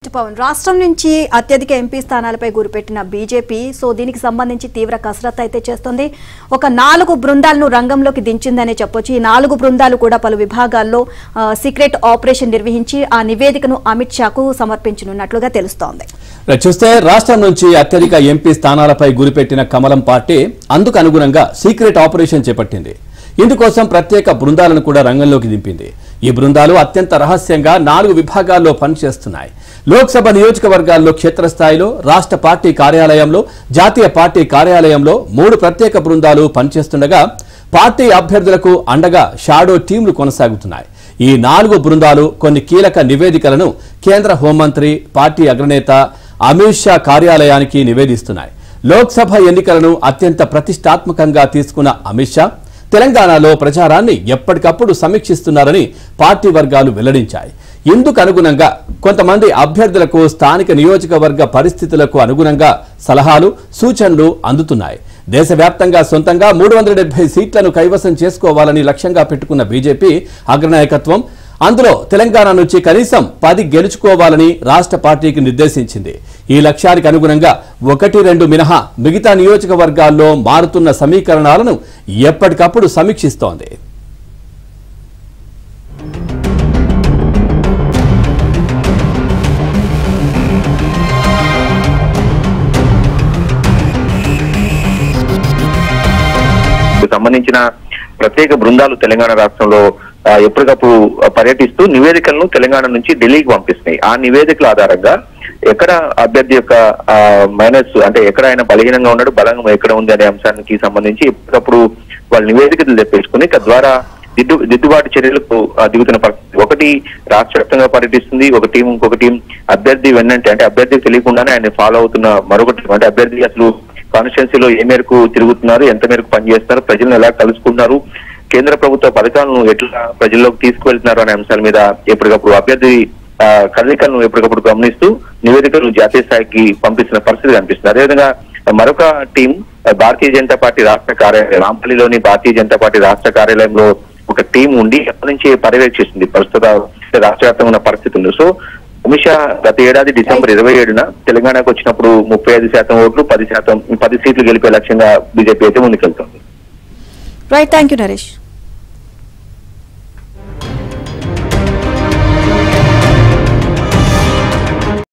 Right Pawan, రాష్ట్రం నుంచి అత్యధిక ఎంపీ స్థానాలపై గురిపెట్టిన బీజేపీ దీనికి సంబంధించి తీవ్ర కసరత్తు అయితే చేస్తుంది. ఒక 4 బృందాలను రంగంలోకి దించిందనే చెప్పొచ్చు. ఈ 4 బృందాలు కూడా పలు విభాగాల్లో సీక్రెట్ ఆపరేషన్ నిర్వహించి ఆ నివేదికను అమిత్ షాకు సమర్పించనున్నట్లుగా తెలుస్తోంది. చూస్తే రాష్ట్రం నుంచి అత్యధిక ఎంపీ స్థానాలపై గురిపెట్టిన కమలం పార్టీ అందుకు అనుగుణంగా సీక్రెట్ ఆపరేషన్ చేపట్టింది. ఇందుకోసం ప్రత్యేక బృందాలను కూడా రంగంలోకి దింపింది. ఈ బృందాలు అత్యంత రహస్యంగా 4 విభాగాల్లో పనిచేస్తున్నాయి. లోక్సభ నియోజకవర్గాల్లో క్షేత్రస్థాయిలో, రాష్ట్ర పార్టీ కార్యాలయంలో, జాతీయ పార్టీ కార్యాలయంలో 3 ప్రత్యేక బృందాలు పనిచేస్తుండగా పార్టీ అభ్యర్థులకు అండగా షాడో టీంలు కొనసాగుతున్నాయి. ఈ 4 బృందాలు కొన్ని కీలక నివేదికలను కేంద్ర హోంమంత్రి, పార్టీ అగ్రనేత అమిత్ షా కార్యాలయానికి నివేదిస్తున్నాయి. లోక్సభ ఎన్నికలను అత్యంత ప్రతిష్టాత్మకంగా తీసుకున్న అమిత్ షా తెలంగాణలో ప్రచారాన్ని ఎప్పటికప్పుడు సమీక్షిస్తున్నారని పార్టీ వర్గాలు వెల్లడించాయి. ఇందుకు అనుగుణంగా కొంతమంది అభ్యర్థులకు స్థానిక నియోజకవర్గ పరిస్థితులకు అనుగుణంగా సలహాలు, సూచనలు అందుతున్నాయి. దేశవ్యాప్తంగా సొంతంగా 370 సీట్లను కైవసం చేసుకోవాలని లక్ష్యంగా పెట్టుకున్న బీజేపీ అగ్రనాయకత్వం అందులో తెలంగాణ నుంచి కనీసం 10 గెలుచుకోవాలని రాష్ట్ర పార్టీకి నిర్దేశించింది. ఈ లక్ష్యానికి అనుగుణంగా 1-2 మినహా మిగతా నియోజకవర్గాల్లో మారుతున్న సమీకరణాలను ఎప్పటికప్పుడు సమీక్షిస్తోంది. సంబంధించిన ప్రత్యేక బృందాలు తెలంగాణ రాష్ట్రంలో ఎప్పటికప్పుడు పర్యటిస్తూ నివేదికలను తెలంగాణ నుంచి ఢిల్లీకి పంపిస్తున్నాయి. ఆ నివేదికల ఆధారంగా ఎక్కడ అభ్యర్థి యొక్క మైనస్ అంటే ఎక్కడ ఆయన బలహీనంగా ఉన్నాడు, బలంగా ఎక్కడ ఉంది అనే అంశానికి సంబంధించి ఎప్పటికప్పుడు వాళ్ళ నివేదికలు తెప్పించుకుని తద్వారా దిద్దుబాటు చర్యలకు దిగుతున్న పరిస్థితి. ఒకటి రాష్ట్ర వ్యాప్తంగా పర్యటిస్తుంది, ఒక టీం, ఇంకొక టీం అభ్యర్థి వెన్నంటే అంటే అభ్యర్థికి తెలియకుండానే ఆయన ఫాలో అవుతున్న మరొక టీం. అంటే అభ్యర్థి అసలు కాన్స్టిట్యున్సీలో ఏ మేరకు తిరుగుతున్నారు, ఎంత మేరకు పనిచేస్తున్నారు, ప్రజలను ఎలా కలుసుకుంటున్నారు, కేంద్ర ప్రభుత్వ పథకాలను ఎట్లా ప్రజల్లోకి తీసుకువెళ్తున్నారు అనే అంశాల మీద ఎప్పటికప్పుడు అభ్యర్థి కదలికలను ఎప్పటికప్పుడు గమనిస్తూ నివేదికలు జాతీయ స్థాయికి పంపిస్తున్న పరిస్థితి కనిపిస్తుంది. అదేవిధంగా మరొక టీం భారతీయ జనతా పార్టీ రాష్ట్ర కార్యాలయం రాంపల్లిలోని భారతీయ జనతా పార్టీ రాష్ట్ర కార్యాలయంలో ఒక టీం ఉండి అక్కడి నుంచి పర్యవేక్షిస్తుంది ప్రస్తుత రాష్ట్ర వ్యాప్తంగా ఉన్న పరిస్థితులు. సో అమిత్ షా గత ఏడాది డిసెంబర్ 27న తెలంగాణకు వచ్చినప్పుడు 35% ఓట్లు, 10 సీట్లు గెలిపే లక్ష్యంగా బీజేపీ అయితే ముందుకెళ్తోంది. Right, thank you Naresh.